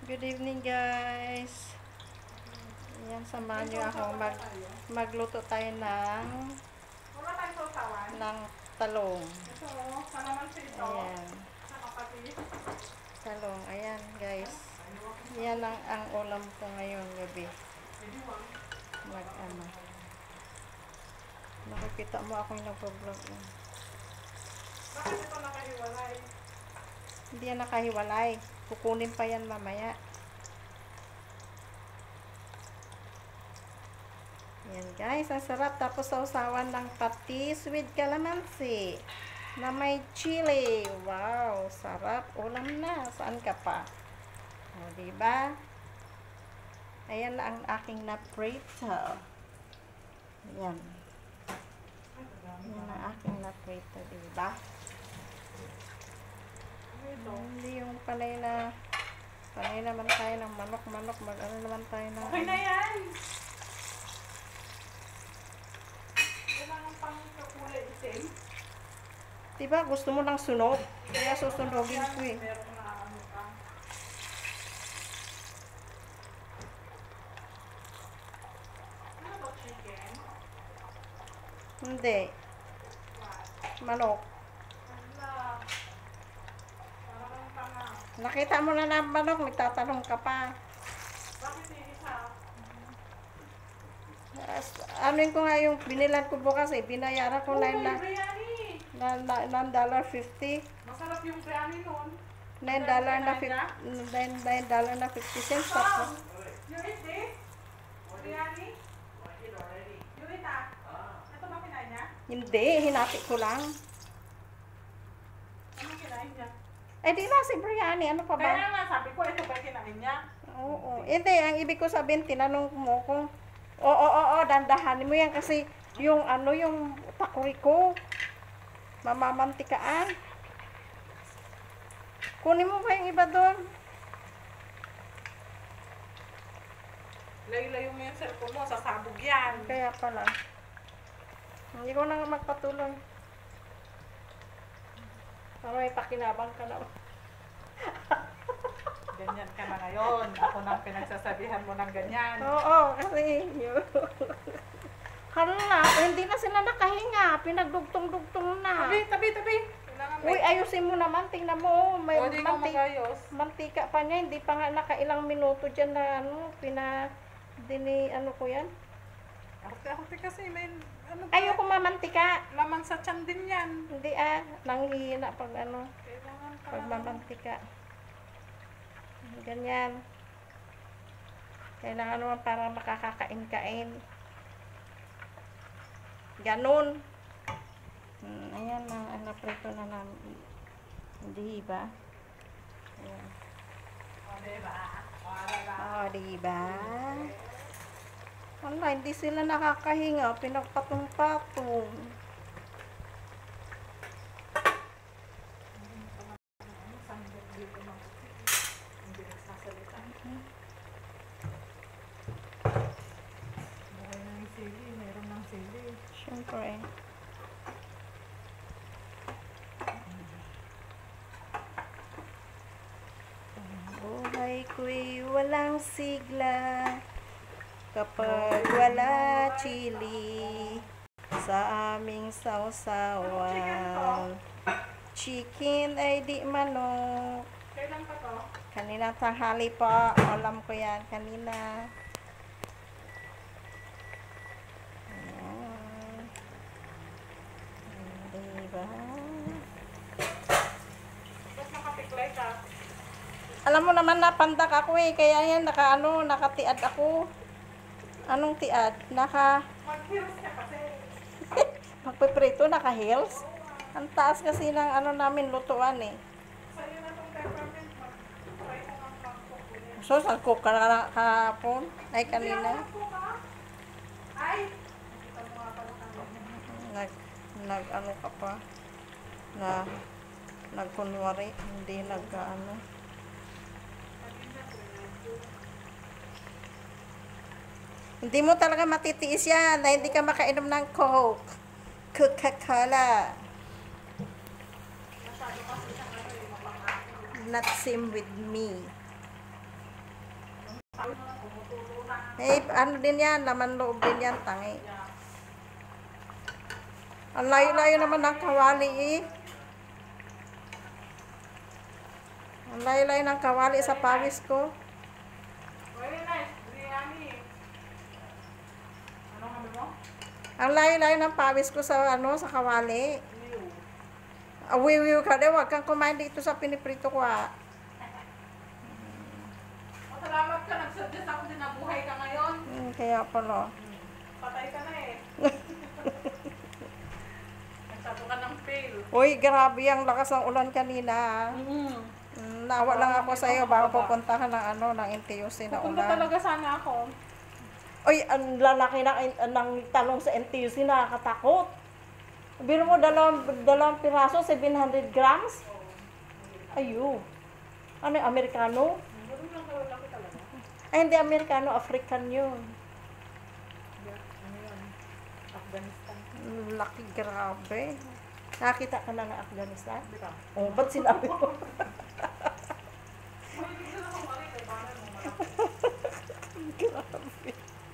Good evening, guys. Yan, samahan niyo ako. Magluto tayo Wala tayong sausawan. ng talong. Ito, kalamansi ito. Ayan. Nakapati. Talong. Ayan, guys. Yan ang ulam ko ngayong gabi. Nakikita mo ako yung nagpo-vlog. Bakit ito nakahiwalay? Hindi yan nakahiwalay. Kukunin pa yan mamaya. Yan, guys. Ang sarap. Tapos sausawan ng patis with calamansi na may chili. Wow, sarap. Ulam na. Saan ka pa? O, diba? Ayan ang aking na-prito. Ayan. Ayan ang aking na-prito, diba? Hindi yung panay naman tayo ng manok. Mag-ano naman tayo ng... Okay na yan! Kailangan pang kulay itim. Diba, gusto mo ng sunog? Kaya susunogin ko eh. Meron na ano ka. Ano ba chicken? Hindi. Manok. Ala. Parang tanga. Nakita mo na ng manok, nagtatanong ka pa. Bakit isa? Ano ko nga yung binilan ko bukas eh. Binayaran ko May biryani! $9.50. Masarap yung biryani nun. $9 na 50 cents. Tom! Tapos, You eat this? Biryani? You eat ah? Ito ba kinain niya? hindi, hinati ko lang. Ano kinain niya? Eh di na si biryani, ano pa ba? Kaya nga sabi ko, ito ba kinain niya? Oo. Hindi, ang ibig ko sabihin, tinanong mo kung, oo, dandahanin mo yan kasi yung takuri ko, mamamantikaan. Kunin mo ba yung iba doon? Layo-layo mo yung cellphone mo, sasabog yan. Kaya pala. Hindi ko na magpatuloy. Para may pakinabang ka na. Ganyan ka na ngayon. Ako nang pinagsasabihan mo ng ganyan. Oo, kasi yun. Hala, hindi na sila nakahinga. Pinagdugtong-dugtong na. Tabi. Kailangan Uy, ayusin mo naman. Tingnan mo. May O, di ka magayos. mantika pa niya. Hindi pa nga nakailang minuto dyan na ano ko yan. Arte kasi may ano pa, Ayoko mamantika. laman sa tiyan din yan. Hindi nanghihina pag Kailangan pa pag mamantika. Ganyan. Kailangan naman para makakakain-kain. Ganun. Ayan na, naprito na namin. Hindi ba? Ayan. O, diba? O, Diba? Wala, hindi sila nakakahinga. Pinagpatong-patong. Hindi nagsasalita. Buhay na yung sili. Meron ng sili. Siyempre. Buhay ko'y walang sigla kapag wala chili sa aming sausawan. Chicken ay di manok. Kailan pa to? Kanina tanghali pa. Alam ko yan. Kanina. Ayan. Diba? Ba't nakapiklay ka? Alam mo naman na pandak ako eh. Kaya yan nakatiad ako. Anong tiad? Mag-heels ka kasi. Magpiprito, naka-heels. Ang taas kasi ng namin lutuan eh. Sa'yo na itong peppermint. Mag-try mo ang pang-cook. So, nag-cook ka na kahapon? Ay, kanina? Ay! Nakita mo nga pala kanina. Nag-ano ka pa? Nagkunwari. Hindi nag-ano. Hindi mo talaga matitiis yan na hindi ka makainom ng Coke. Coca-Cola. Not same with me. Eh, ano din yan, laman loob din yan, tangi. Yeah. Ang layo-layo naman ng kawali eh. Ang layo-layo ng kawali sa pawis ko. Very nice. Biryani. Anong sabi mo? Ang layo-layo ng pawis ko sa ano, sa kawali. Liw. Awiwiw ka din, wag kang kumain dito sa piniprito ko ah. Salamat ka. Nagsuggest ako din na buhay ka ngayon. Kaya pala. Patay ka na eh. Nagsapo ka ng fail. Uy, grabe ang lakas ng ulan kanina. Nawa lang ako sa iyo bago pupuntahan ng ano, ng NTUC na Pupunta ulan. talaga sana ako. Uy, ang lalaki ng talong sa NTUC, nakakatakot. Biro mo, dalawang piraso, 700 grams? Ayo. Ano yung Amerikano? Ganun lang kalaki talaga. Ay, hindi Amerikano, African yun. Ano yun? Afghanistan. Laki, grabe. Nakita ka na ng Afghanistan? Di ba? Oh, ba't sinabi mo? Mahilig sila kung ano yung banan mo malaki. Grabe.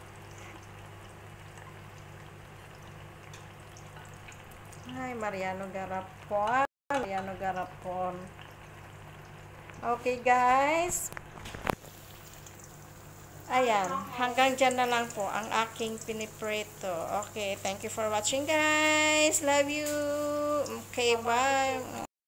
Ay, Mariano Garapon. Mariano Garapon. Okay, guys. Ayan, hanggang dyan na lang po ang aking piniprito. Okay, thank you for watching, guys. Love you. Okay, bye.